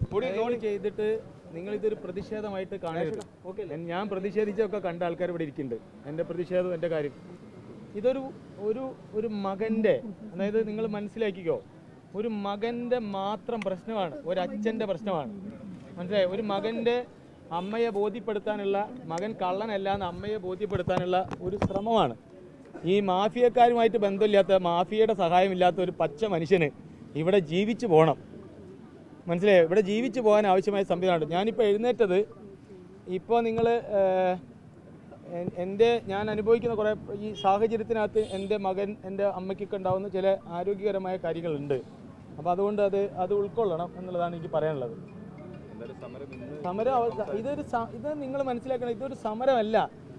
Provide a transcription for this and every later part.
ചെയ്തിട്ട് നിങ്ങൾ ഇതൊരു പ്രതിഷേധമായിട്ട് കാണരുത്. ഞാൻ പ്രതിഷേധിച്ചൊക്കെ കണ്ട ആൾക്കാർ ഇവിടെ ഇരിക്കുന്നുണ്ട്. എൻ്റെ പ്രതിഷേധം എൻ്റെ കാര്യം ഇതൊരു ഒരു ഒരു മകൻ്റെ, അതായത് നിങ്ങൾ മനസ്സിലാക്കിക്കോ, ഒരു മകൻ്റെ മാത്രം പ്രശ്നമാണ്, ഒരു അച്ഛൻ്റെ പ്രശ്നമാണ്. മനസ്സിലായോ? ഒരു മകൻ്റെ അമ്മയെ ബോധ്യപ്പെടുത്താനുള്ള, മകൻ കള്ളനല്ല എന്ന് അമ്മയെ ബോധ്യപ്പെടുത്താനുള്ള ഒരു ശ്രമമാണ്. ഈ മാഫിയക്കാരുമായിട്ട് ബന്ധമില്ലാത്ത, മാഫിയയുടെ സഹായമില്ലാത്ത ഒരു പച്ച മനുഷ്യന് ഇവിടെ ജീവിച്ചു പോകണം. മനസ്സിലായോ? ഇവിടെ ജീവിച്ചു പോകാൻ ആവശ്യമായ സംവിധാനമുണ്ട്. ഞാനിപ്പോൾ എഴുന്നേറ്റത്, ഇപ്പോൾ നിങ്ങൾ ഞാൻ അനുഭവിക്കുന്ന കുറേ ഈ സാഹചര്യത്തിനകത്ത് എൻ്റെ മകൻ, എൻ്റെ അമ്മയ്ക്കൊക്കെ ഉണ്ടാകുന്ന ചില ആരോഗ്യകരമായ കാര്യങ്ങളുണ്ട്. അപ്പോൾ അതുകൊണ്ട് അത് ഉൾക്കൊള്ളണം എന്നുള്ളതാണ് എനിക്ക് പറയാനുള്ളത്. സമരം ഇത് നിങ്ങൾ മനസ്സിലാക്കണം, ഇതൊരു സമരമല്ല.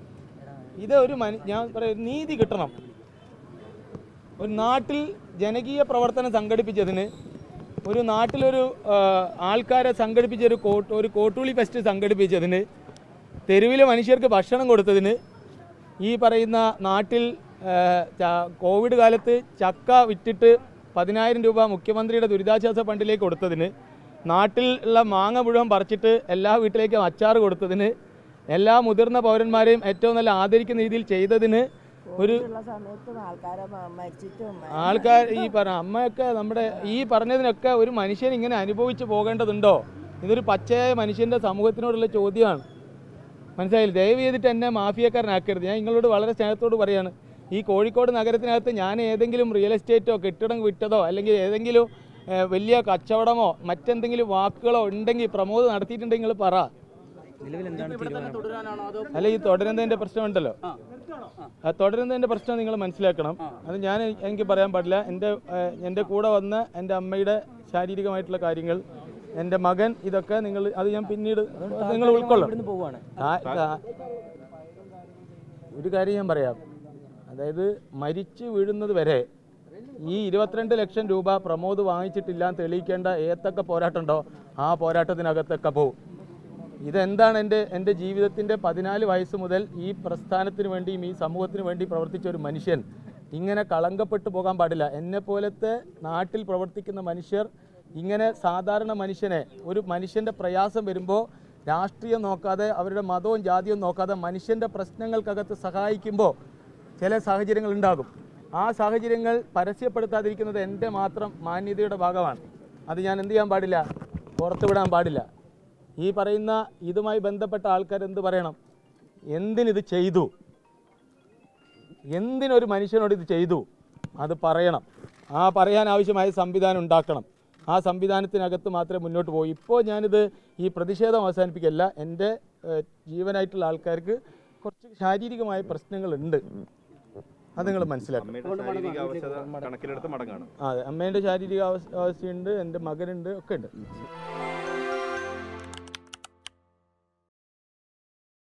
ഞാൻ പറയാം, നീതി കിട്ടണം. ഒരു നാട്ടിൽ ജനകീയ പ്രവർത്തനം സംഘടിപ്പിച്ചതിന്, ഒരു നാട്ടിലൊരു ആൾക്കാരെ സംഘടിപ്പിച്ച ഒരു കോട്ടുളി ഫെസ്റ്റ് സംഘടിപ്പിച്ചതിന്, തെരുവിലെ മനുഷ്യർക്ക് ഭക്ഷണം കൊടുത്തതിന്, ഈ പറയുന്ന നാട്ടിൽ കോവിഡ് കാലത്ത് ചക്ക വിറ്റിട്ട് 10,000 രൂപ മുഖ്യമന്ത്രിയുടെ ദുരിതാശ്വാസ ഫണ്ടിലേക്ക് കൊടുത്തതിന്, നാട്ടിൽ ഉള്ള മാങ്ങ മുഴുവൻ പറിച്ചിട്ട് എല്ലാ വീട്ടിലേക്കും അച്ചാർ കൊടുത്തതിന്, എല്ലാ മുതിർന്ന പൗരന്മാരെയും ഏറ്റവും നല്ല ആദരിക്കുന്ന രീതിയിൽ ചെയ്തതിന്, ഒരു ആൾക്കാർ ഈ അമ്മയൊക്കെ നമ്മുടെ ഈ പറഞ്ഞതിനൊക്കെ ഒരു മനുഷ്യൻ ഇങ്ങനെ അനുഭവിച്ചു പോകേണ്ടതുണ്ടോ? ഇതൊരു പച്ചയായ മനുഷ്യൻ്റെ സമൂഹത്തിനോടുള്ള ചോദ്യമാണ്. മനസ്സിലായില്ല? ദയവ് ചെയ്തിട്ട് എന്നെ മാഫിയക്കാരനാക്കരുത്. ഞാൻ നിങ്ങളോട് വളരെ സ്നേഹത്തോട് പറയാണ്, ഈ കോഴിക്കോട് നഗരത്തിനകത്ത് ഞാൻ ഏതെങ്കിലും റിയൽ എസ്റ്റേറ്റോ കെട്ടിടം വിറ്റതോ അല്ലെങ്കിൽ ഏതെങ്കിലും വലിയ കച്ചവടമോ മറ്റെന്തെങ്കിലും വാക്കുകളോ ഉണ്ടെങ്കിൽ, പ്രമോദ് നടത്തിയിട്ടുണ്ടെങ്കിൽ നിങ്ങൾ പറ. അല്ല, ഈ തുടരുന്നതിൻ്റെ പ്രശ്നമുണ്ടല്ലോ, തുടരുന്നതിൻ്റെ പ്രശ്നം നിങ്ങൾ മനസ്സിലാക്കണം. അത് എനിക്ക് പറയാൻ പാടില്ല. എൻ്റെ കൂടെ വന്ന എൻ്റെ അമ്മയുടെ ശാരീരികമായിട്ടുള്ള കാര്യങ്ങൾ, എൻ്റെ മകൻ, ഇതൊക്കെ അത് ഞാൻ പിന്നീട് നിങ്ങൾ ഉൾക്കൊള്ളും. ഒരു കാര്യം ഞാൻ പറയാം, അതായത് മരിച്ചു വീഴുന്നത് വരെ ഈ 22 ലക്ഷം രൂപ പ്രമോദ് വാങ്ങിച്ചിട്ടില്ല എന്ന് തെളിയിക്കേണ്ട ഏതൊക്കെ പോരാട്ടമുണ്ടോ ആ പോരാട്ടത്തിനകത്തൊക്കെ പോവും. ഇതെന്താണ് എൻ്റെ ജീവിതത്തിൻ്റെ 14 വയസ്സ് മുതൽ ഈ പ്രസ്ഥാനത്തിന് വേണ്ടിയും ഈ സമൂഹത്തിന് വേണ്ടി പ്രവർത്തിച്ച ഒരു മനുഷ്യൻ ഇങ്ങനെ കളങ്കപ്പെട്ടു പോകാൻ പാടില്ല. എന്നെപ്പോലത്തെ നാട്ടിൽ പ്രവർത്തിക്കുന്ന മനുഷ്യർ ഇങ്ങനെ സാധാരണ മനുഷ്യനെ, ഒരു മനുഷ്യൻ്റെ പ്രയാസം വരുമ്പോൾ രാഷ്ട്രീയം നോക്കാതെ, അവരുടെ മതവും ജാതിയും നോക്കാതെ മനുഷ്യൻ്റെ പ്രശ്നങ്ങൾക്കകത്ത് സഹായിക്കുമ്പോൾ ചില സാഹചര്യങ്ങൾ ഉണ്ടാകും. ആ സാഹചര്യങ്ങൾ പരസ്യപ്പെടുത്താതിരിക്കുന്നത് എൻ്റെ മാത്രം മാന്യതയുടെ ഭാഗമാണ്. അത് ഞാൻ എന്ത് ചെയ്യാൻ പാടില്ല, പുറത്തുവിടാൻ പാടില്ല. ഈ പറയുന്ന ഇതുമായി ബന്ധപ്പെട്ട ആൾക്കാർ എന്ത് പറയണം? എന്തിനിത് ചെയ്തു, എന്തിനൊരു മനുഷ്യനോട് ഇത് ചെയ്തു, അത് പറയണം. ആ പറയാൻ ആവശ്യമായ സംവിധാനം ഉണ്ടാക്കണം. ആ സംവിധാനത്തിനകത്ത് മാത്രമേ മുന്നോട്ട് പോകൂ. ഇപ്പോൾ ഞാനിത് ഈ പ്രതിഷേധം അവസാനിപ്പിക്കല്ല. എൻ്റെ ജീവനായിട്ടുള്ള ആൾക്കാർക്ക് കുറച്ച് ശാരീരികമായ പ്രശ്നങ്ങളുണ്ട്, അത് നിങ്ങൾ മനസ്സിലാക്കണം. അതെ, അമ്മേൻ്റെ ശാരീരിക അവസ്ഥയുണ്ട്, എൻ്റെ മകനുണ്ട്, ഒക്കെ ഉണ്ട്.